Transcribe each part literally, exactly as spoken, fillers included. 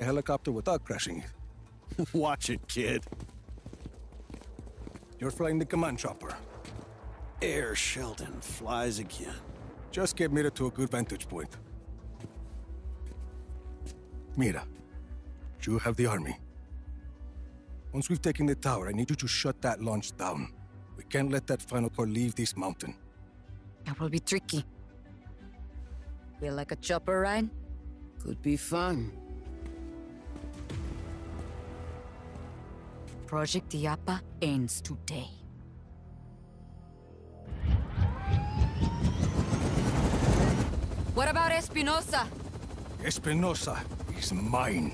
helicopter without crashing it. Watch it, kid. You're flying the command chopper. Air Sheldon flies again. Just get Mira to a good vantage point. Mira, you have the army. Once we've taken the tower, I need you to shut that launch down. We can't let that final core leave this mountain. That will be tricky. Feel like a chopper ride? Could be fun. Project Illapa ends today. What about Espinosa? Espinosa is mine.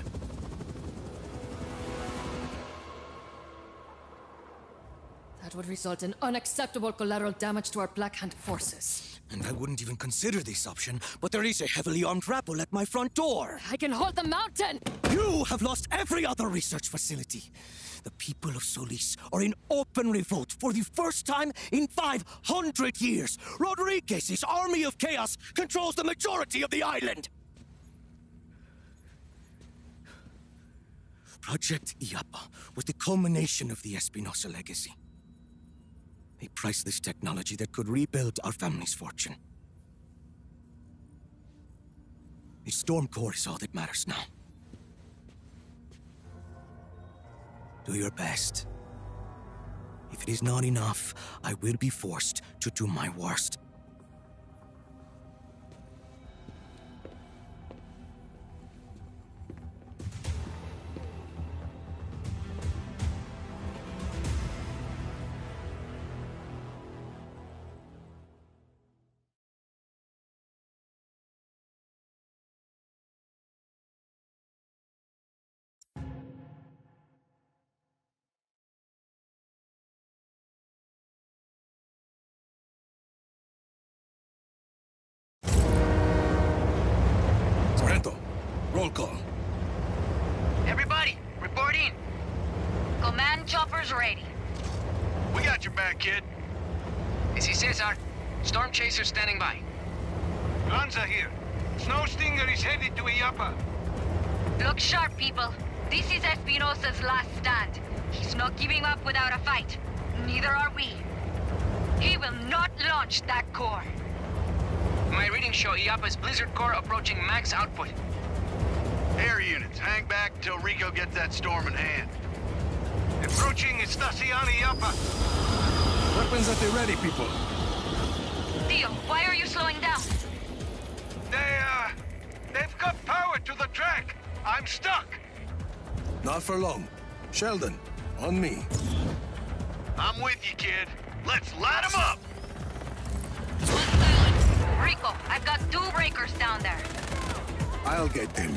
That would result in unacceptable collateral damage to our Black Hand forces. And I wouldn't even consider this option, but there is a heavily armed rabble at my front door. I can hold the mountain! You have lost every other research facility. The people of Solis are in open revolt for the first time in five hundred years. Rodriguez's army of chaos controls the majority of the island. Project Illapa was the culmination of the Espinosa legacy. A priceless technology that could rebuild our family's fortune. A storm core is all that matters now. Do your best. If it is not enough, I will be forced to do my worst. Roll call. Everybody, report in. Command chopper's ready. We got your back, kid. This is Cesar. Storm Chaser standing by. Guns are here. Snow Stinger is headed to Illapa. Look sharp, people. This is Espinosa's last stand. He's not giving up without a fight. Neither are we. He will not launch that core. My readings show Illapa's Blizzard core approaching max output. Air units, hang back till Rico gets that storm in hand. Approaching Estacion Illapa. Weapons at the ready, people. Theo, why are you slowing down? They, uh... they've cut power to the track. I'm stuck. Not for long. Sheldon, on me. I'm with you, kid. Let's light 'em up! Rico, I've got two breakers down there. I'll get them.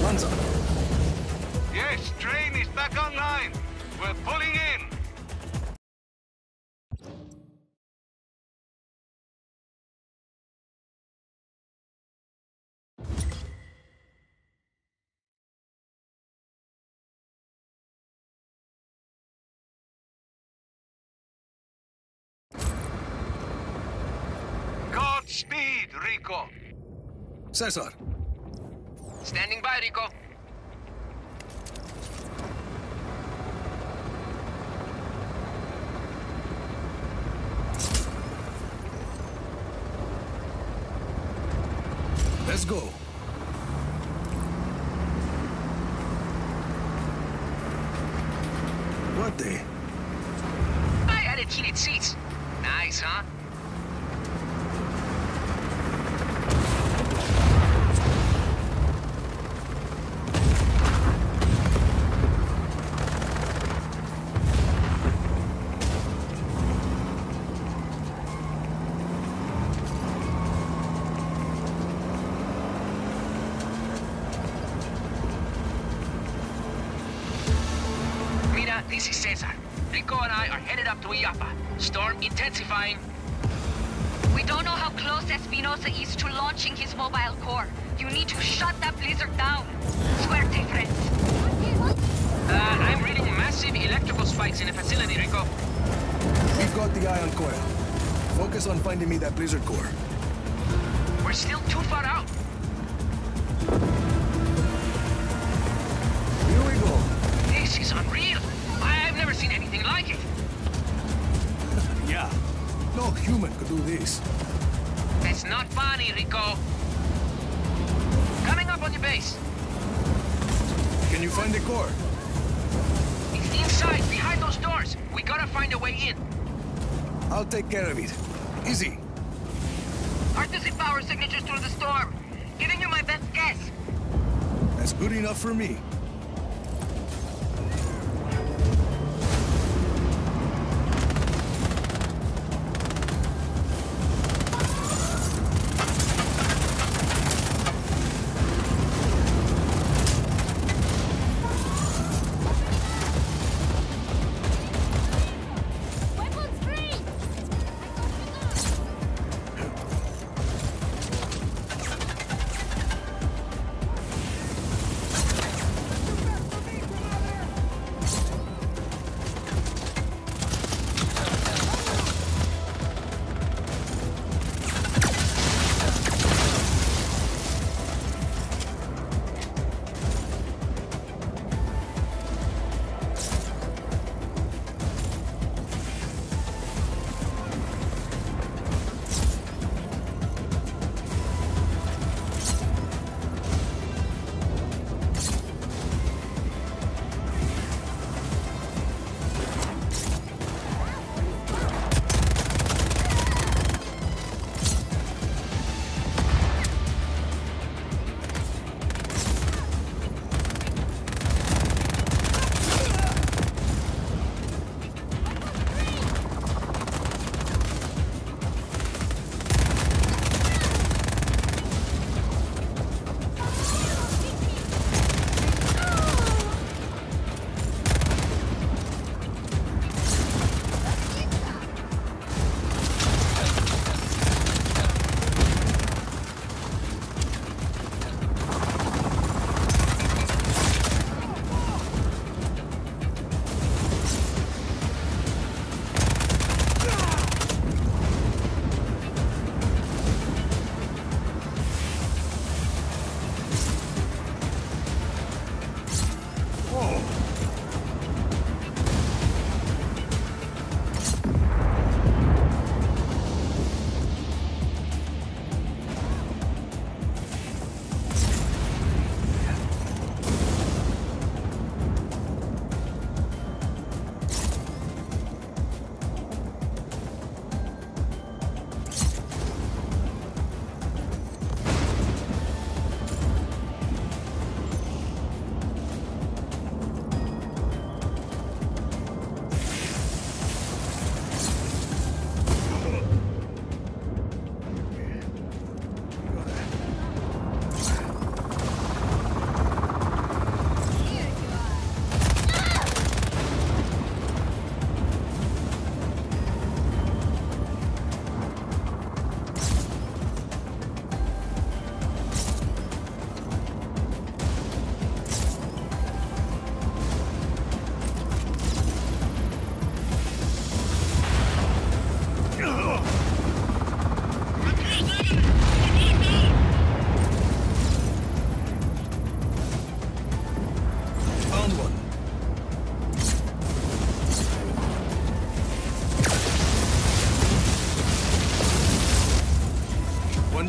Hansa. Yes, train is back online. We're pulling in. Godspeed, Rico. Cesar. Standing by, Rico. Let's go. What the? I added heated seats. Nice, huh? This is Cesar. Rico and I are headed up to Illapa. Storm intensifying. We don't know how close Espinosa is to launching his mobile core. You need to shut that blizzard down. Suerte, friends. Uh, I'm reading massive electrical spikes in the facility, Rico. We've got the eye on coil. Focus on finding me that blizzard core. We're still too far out. Here we go. This is unreal. I've never seen anything like it. Yeah. No human could do this. That's not funny, Rico. Coming up on your base. Can you find the core? It's inside, behind those doors. We gotta find a way in. I'll take care of it. Easy. Hard to see power signatures through the storm. Giving you my best guess. That's good enough for me.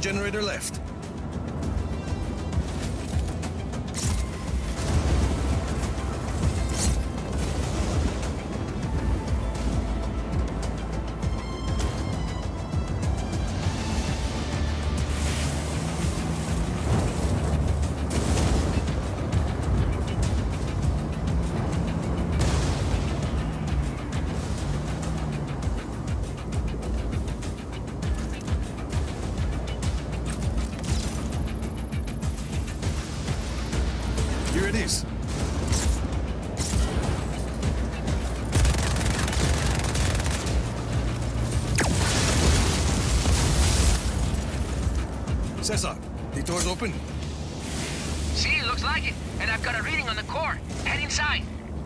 one generator left. Here it is. Cesar, the door's open. See, looks like it. And I've got a reading on the core. Head inside.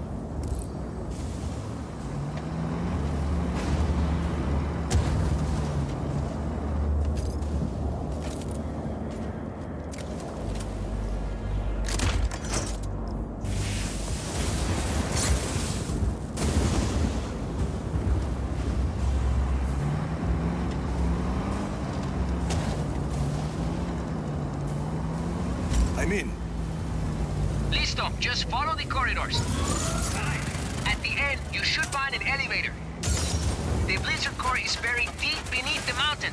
I'm in. Listo, just follow the corridors. At the end, you should find an elevator. The Blizzard core is buried deep beneath the mountain.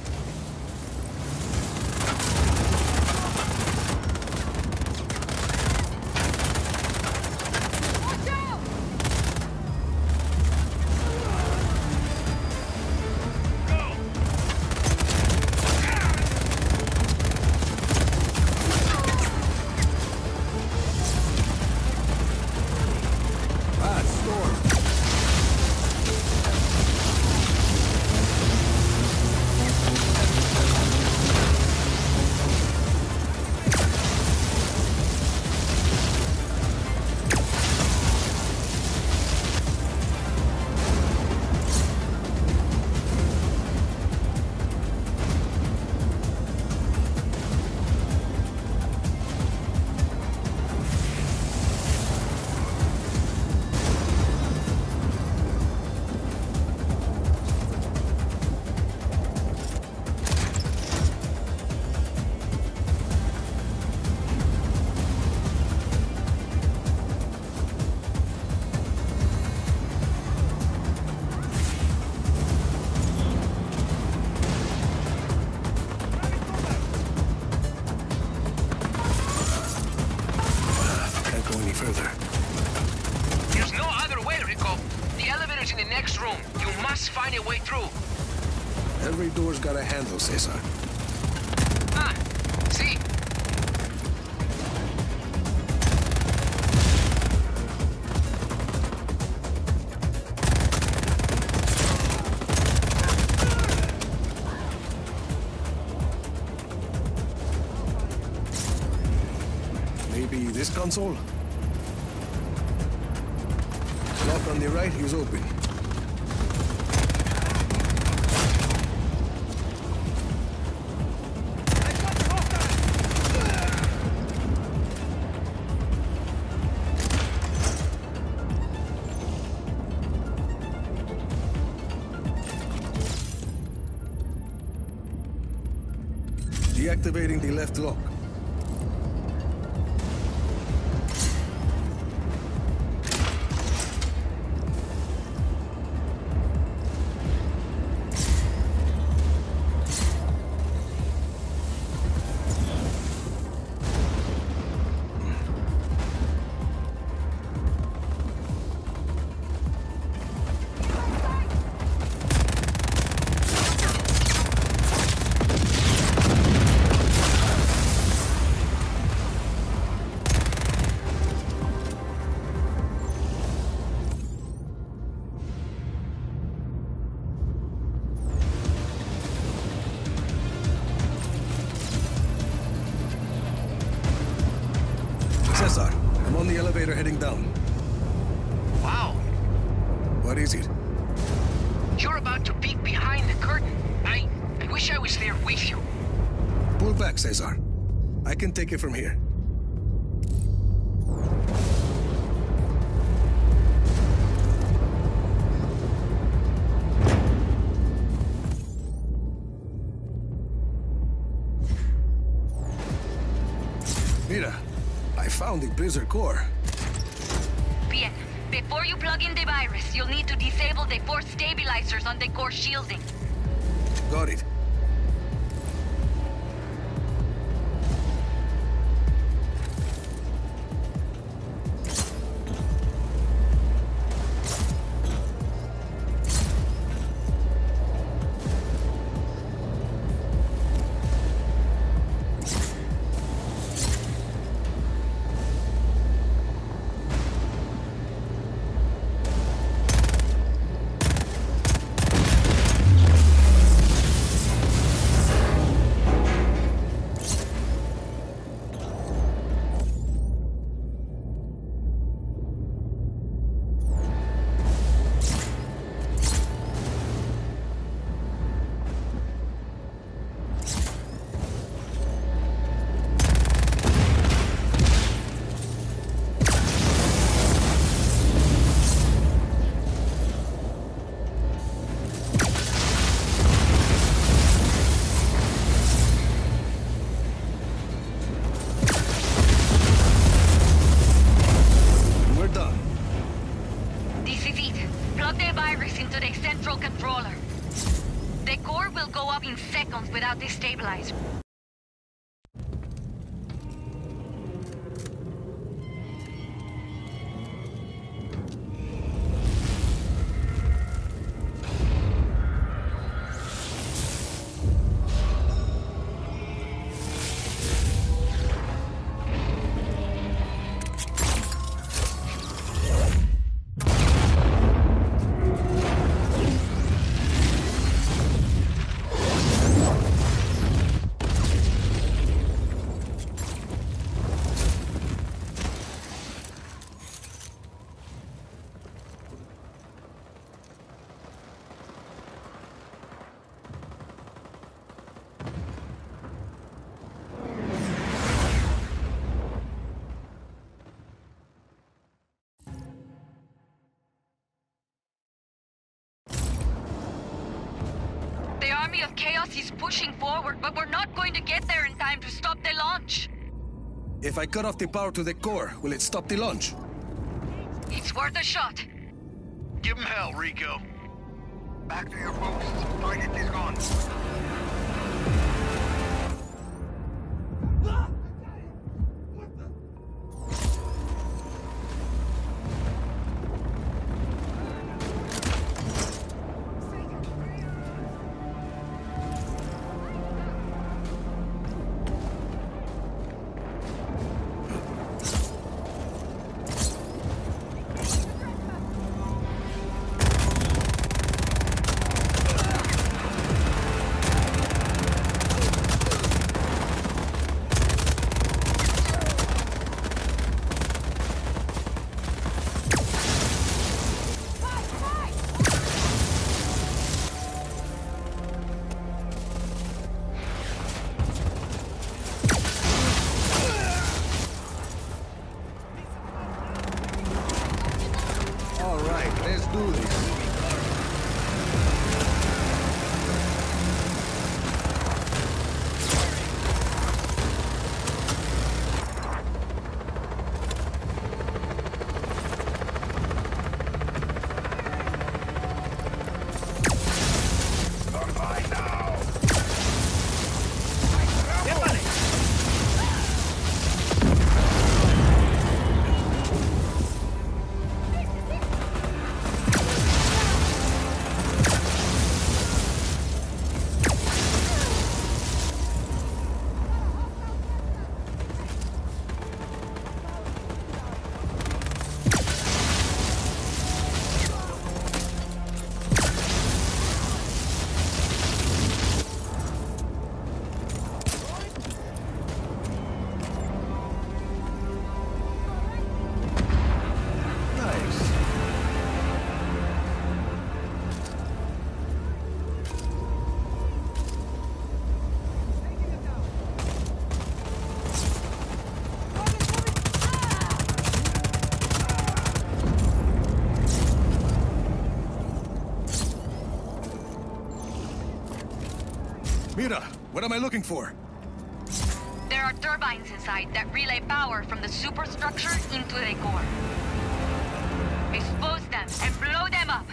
Further. There's no other way, Rico. The elevator's in the next room. You must find a way through. Every door's got a handle, Cesar. Ah, see? Maybe this console? Lock on the right is open. Deactivating the left lock. Cesar, I'm on the elevator heading down. Wow. What is it? You're about to peek behind the curtain. I... I wish I was there with you. Pull back, Cesar. I can take it from here. I found the Blizzard core. Bien. Before you plug in the virus, you'll need to disable the force stabilizers on the core shielding. Got it. Without this stabilizer. The army of Chaos is pushing forward, but we're not going to get there in time to stop the launch. If I cut off the power to the core, will it stop the launch? It's worth a shot. Give him hell, Rico. Back to your posts. Target is gone. Mira, what am I looking for? There are turbines lines inside that relay power from the superstructure into the core. Expose them and blow them up!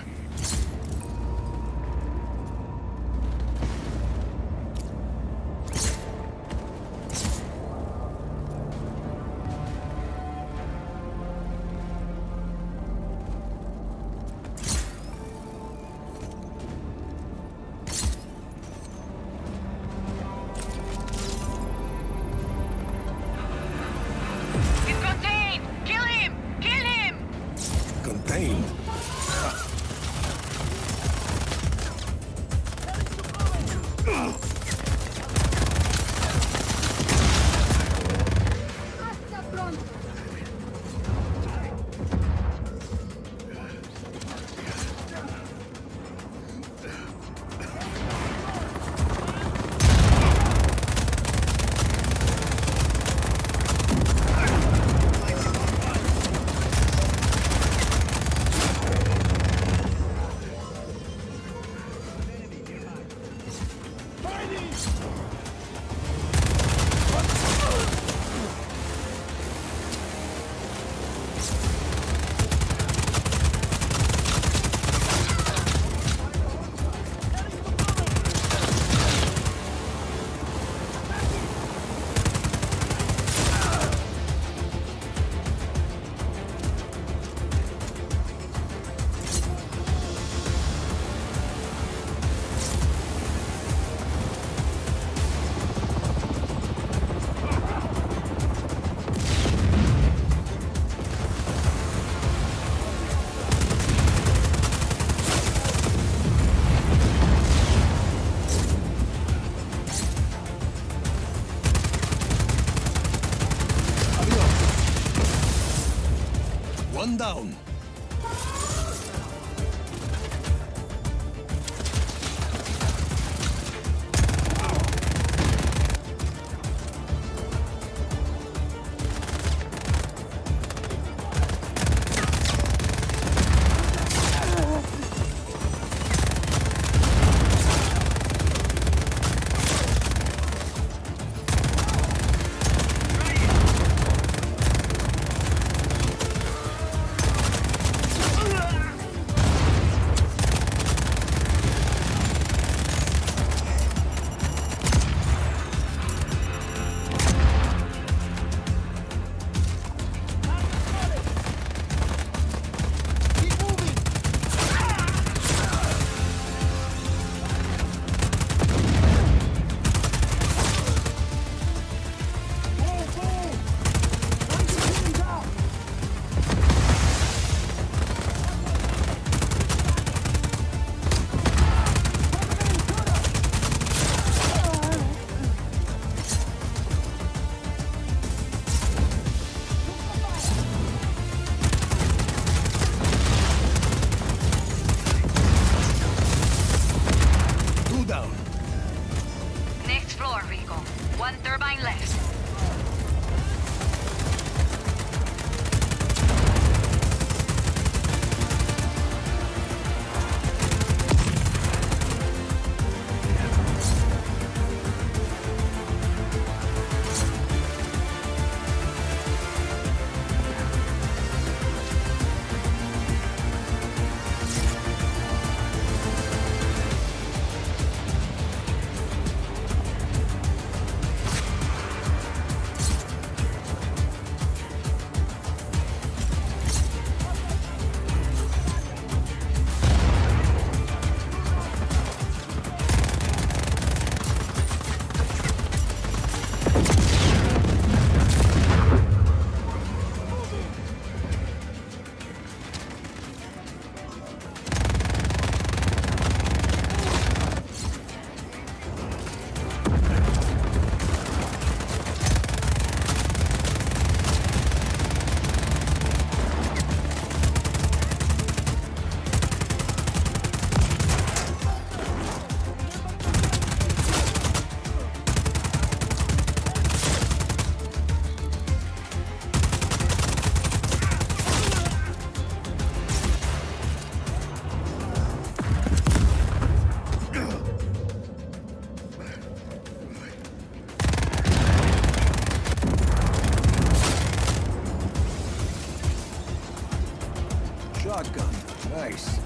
One down. shotgun. Nice.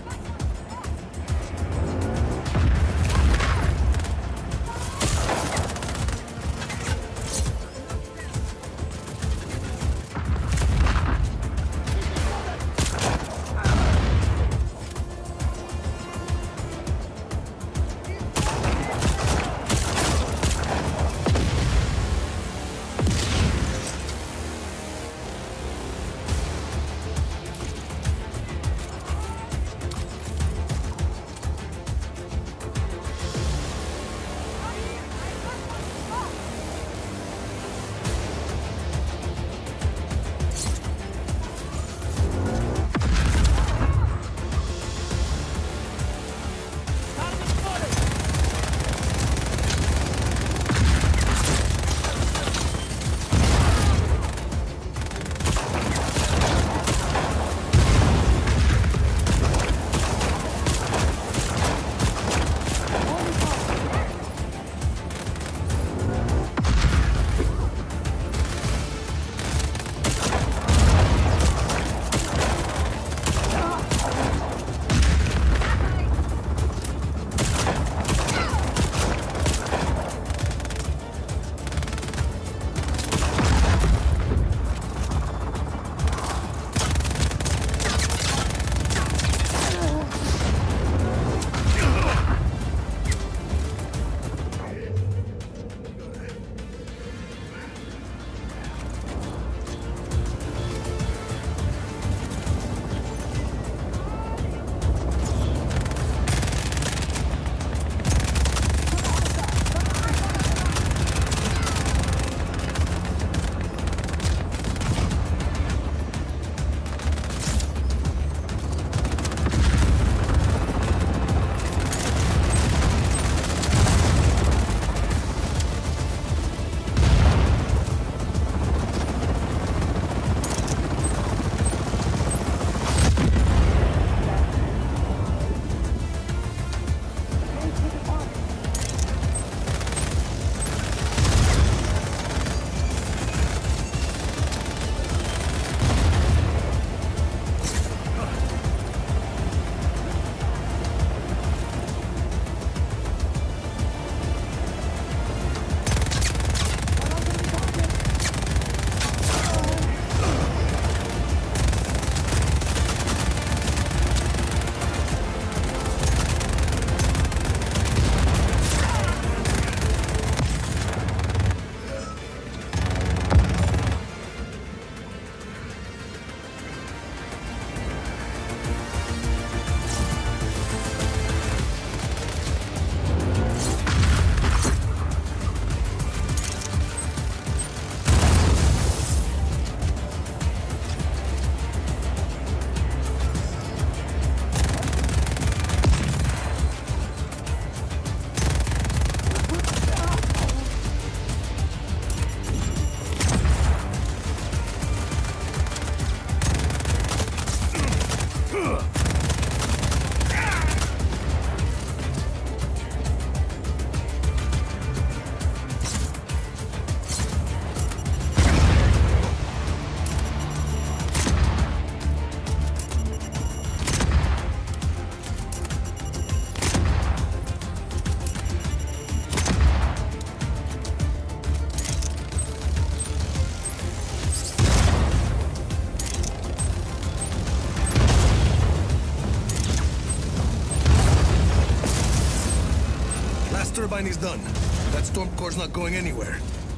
Turbine is done. That storm core's not going anywhere.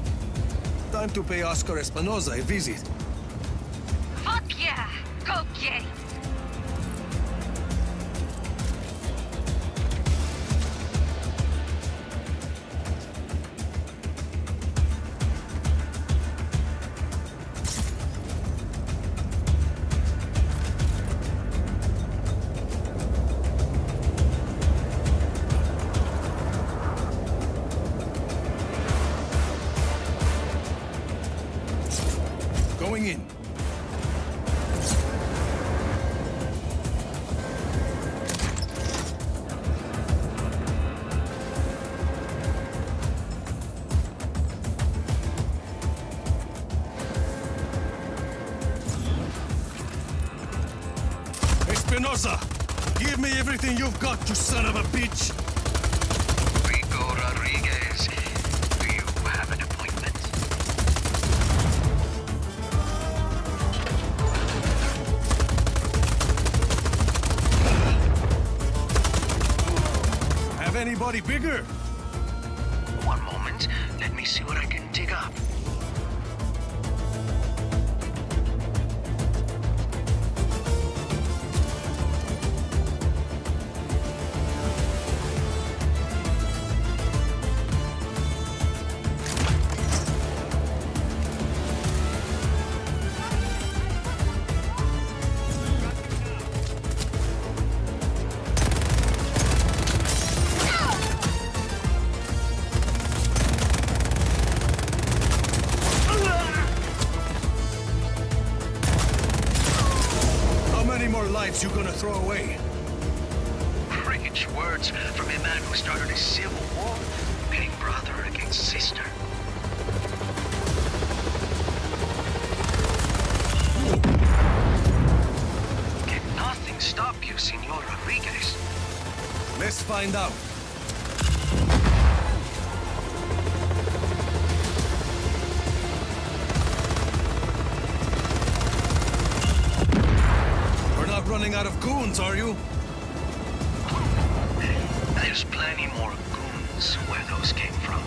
Time to pay Oscar Espinosa a visit. Fuck yeah! Go get it! Going in. Espinosa! Give me everything you've got, you son of a bitch! Rico Rodriguez, do you have an appointment? Have anybody bigger? One moment, let me see what I can dig up. Lives you gonna throw away? Rich words from a man who started a civil war, pitting brother against sister. Can nothing stop you, Senor Rodriguez? Let's find out. Running out of goons, are you? There's plenty more goons where those came from.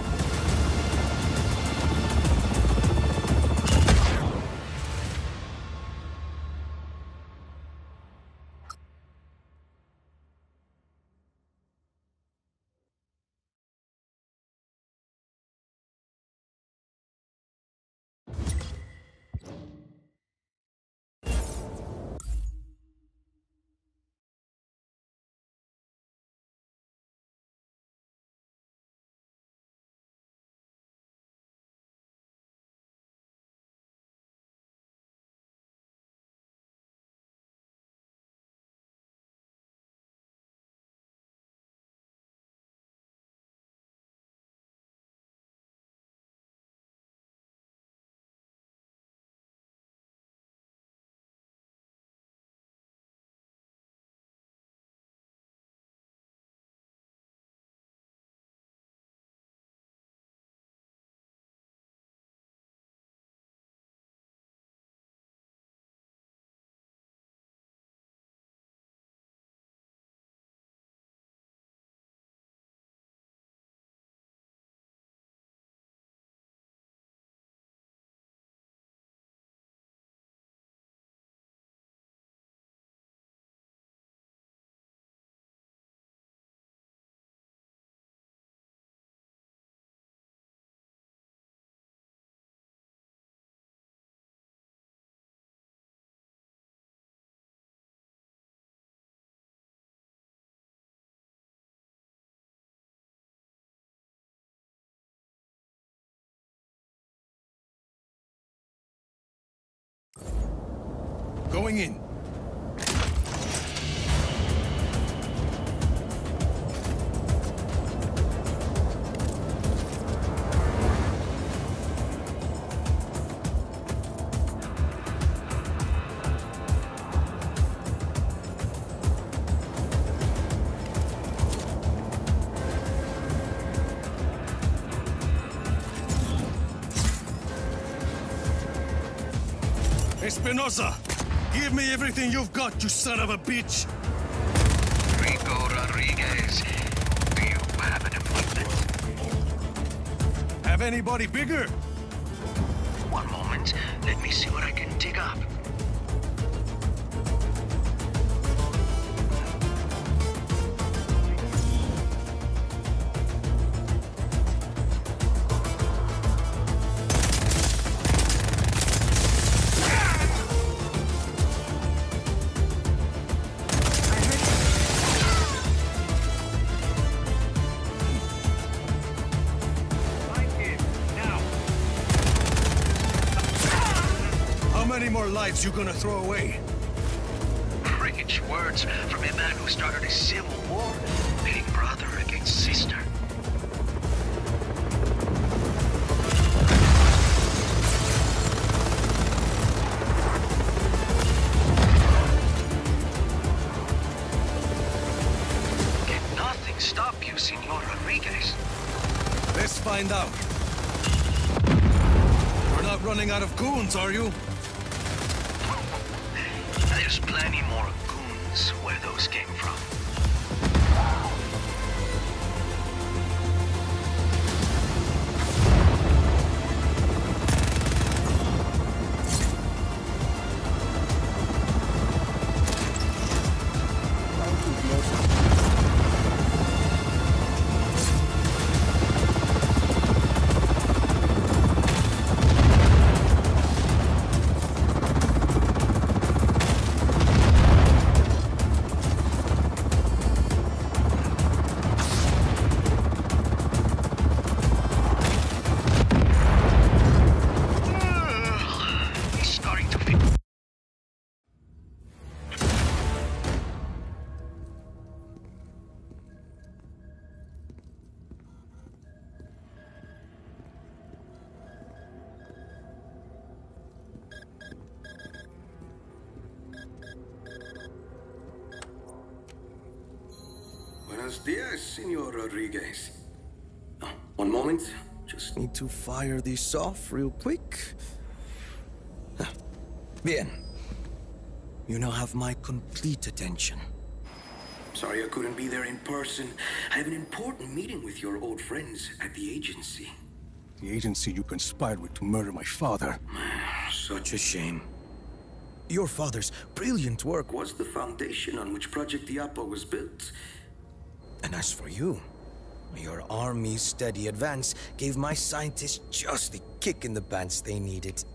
Going in. Espinosa! Give me everything you've got, you son of a bitch! Rico Rodriguez, do you have an appointment? Have anybody bigger? One moment, let me see what I can dig up. How many more lives you gonna throw away? Rich words from a man who started a civil war, pitting brother against sister. find out. We're not running out of goons, are you? There's plenty more goons where those came from. Buenos dias, Senor Rodriguez. Oh, one moment. Just need to fire this off real quick. Ah, Bien. You now have my complete attention. Sorry I couldn't be there in person. I have an important meeting with your old friends at the agency. The agency you conspired with to murder my father. Such a shame. Your father's brilliant work was the foundation on which Project Diapo was built. And as for you, your army's steady advance gave my scientists just the kick in the pants they needed.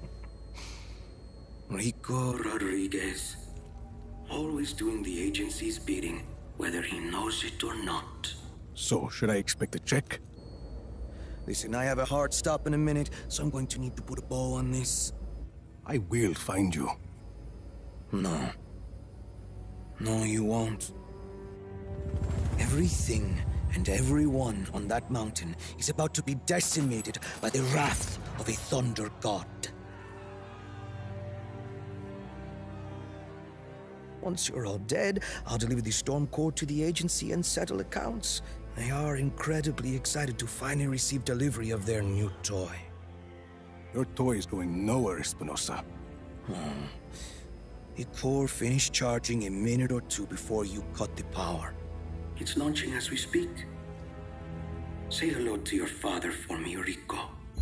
Rico Rodriguez. Always doing the agency's bidding, whether he knows it or not. So, should I expect a check? Listen, I have a hard stop in a minute, so I'm going to need to put a bow on this. I will find you. No. No, you won't. Everything and everyone on that mountain is about to be decimated by the wrath of a thunder god. Once you're all dead, I'll deliver the Storm Core to the agency and settle accounts. They are incredibly excited to finally receive delivery of their new toy. Your toy is going nowhere, Espinosa. Hmm. The core finished charging a minute or two before you cut the power. It's launching as we speak. Say hello to your father for me, Rico.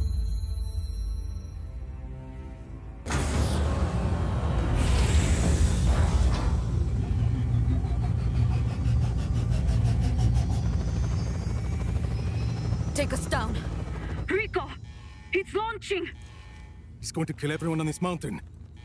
Take us down. Rico! It's launching! He's going to kill everyone on this mountain.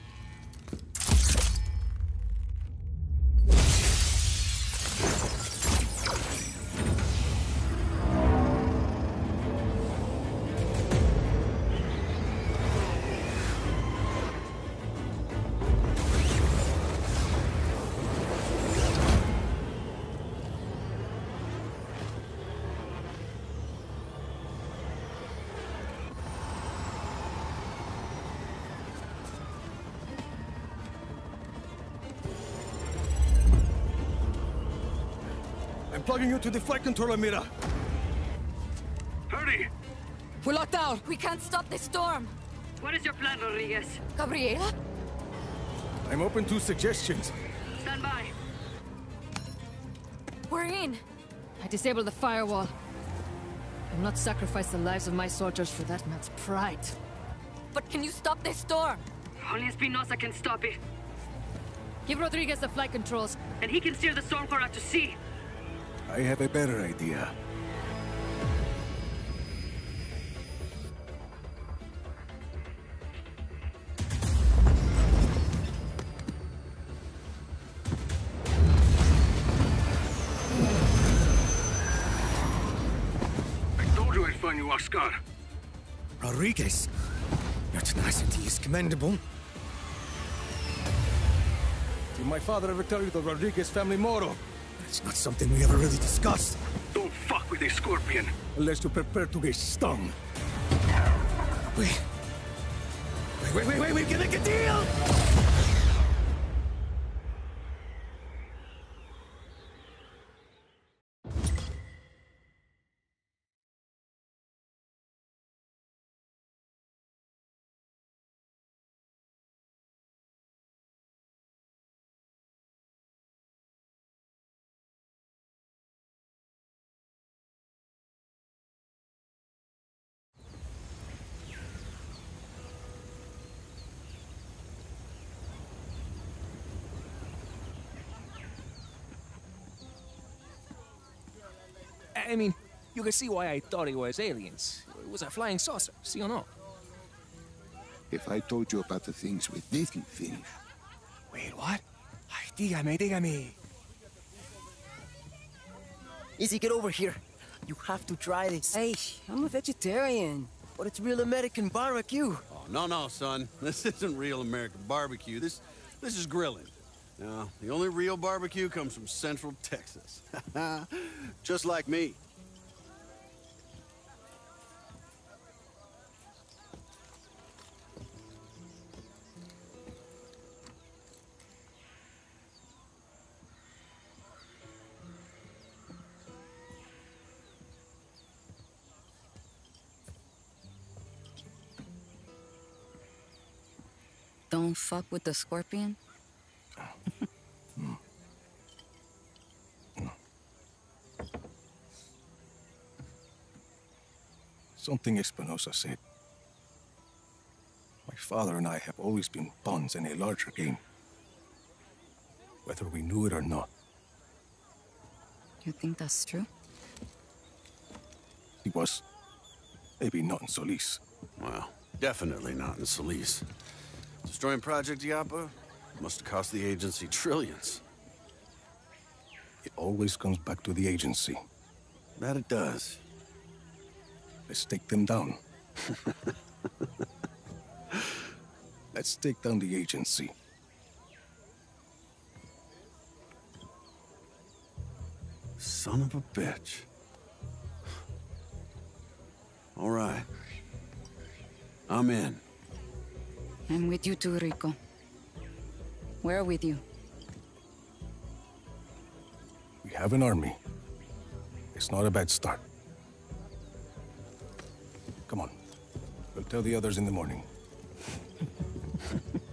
I'm plugging you to the flight controller, Mira. Hurry! We're locked down. We can't stop this storm. What is your plan, Rodriguez? Gabriela? I'm open to suggestions. Stand by. We're in. I disabled the firewall. I'll not sacrifice the lives of my soldiers for that man's pride. But can you stop this storm? Only Espinosa can stop it. Give Rodriguez the flight controls. And he can steer the Stormcore out to sea. I have a better idea. I told you I'd find you, Oscar. Rodriguez, your tenacity is commendable. Did my father ever tell you the Rodriguez family motto? It's not something we ever really discussed. Don't fuck with a scorpion. Unless you prepare to get stung. Wait. Wait, wait, wait, wait, we can make a deal! I mean, you can see why I thought it was aliens. It was a flying saucer, see or no? If I told you about the things we didn't finish. Wait, what? Ay, dígame, dígame. Easy, get over here. You have to try this. Hey, I'm a vegetarian, but it's real American barbecue. Oh, no, no, son. This isn't real American barbecue. This, this is grilling. Now, the only real barbecue comes from Central Texas. Just like me. Don't fuck with the scorpion? mm. Mm. Something Espinosa said. My father and I have always been pawns in a larger game. Whether we knew it or not. You think that's true? He was. Maybe not in Solis. Well, definitely not in Solis. Destroying Project Yapa must have cost the agency trillions. It always comes back to the agency. That it does. Let's take them down. Let's take down the agency. Son of a bitch. All right. I'm in. I'm with you too, Rico. We're with you. We have an army. It's not a bad start. Come on. We'll tell the others in the morning.